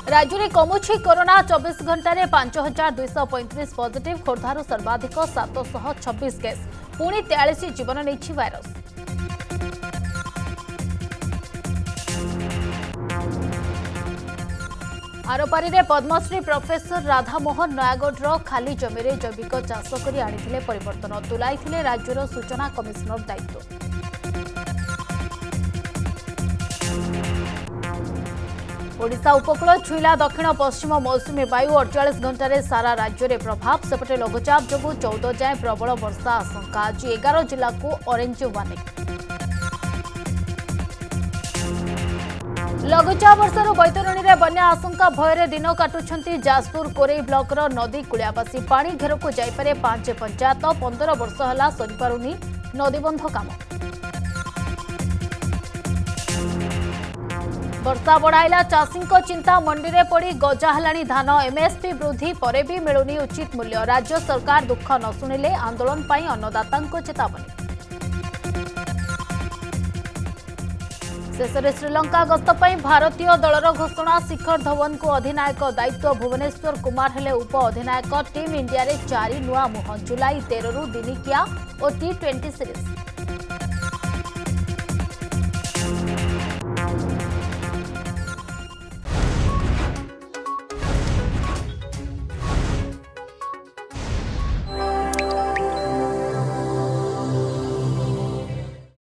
राज्य में कमुछि कोरोना 24 घंटे 5235 पॉजिटिव खोर्धारू सर्वाधिक 726 केस पुणी 43 जीवन नहीं भाइरस। आरपारी में पद्मश्री प्रोफेसर राधामोहन नयागढ़ खाली जमी जैविक चाष कर आनी परिवर्तन तुलाई राज्यर सूचना कमिशनर दायित्व। ओडिशा उपकूल छुईला दक्षिण पश्चिम मौसुमी वायु 48 घंटे सारा राज्य में प्रभाव सेपटे लघुचाप जो 14 जाए प्रबल वर्षा आशंका आज 11 जिला को ऑरेंज वार्निंग। लघुचाप वर्षार बैतरणी में बन्या आशंका भयर दिन काटुंट जाजपुर कोरेई ब्लॉकर नदी कूलियावासी पानी घेरक जापे 5 पंचायत 15 वर्ष है सरीपारुनी नदीबंध काम। वर्षा बढ़ाइला चाषी चिंता मंडी में पड़ी गजा है धान एमएसपी वृद्धि पर भी मिलुनी उचित मूल्य राज्य सरकार दुख न शुणिले आंदोलन पर अन्नदाता चेतावनी। शेष में श्रीलंका गस्त भारतीय दलर घोषणा शिखर धवन को अधिनायक दायित्व भुवनेश्वर कुमार हेले उप अधिनायक टीम इंडिया रे 4 नुआ मुह जुलाई 13 दिनिकिया और T20 सीरीज।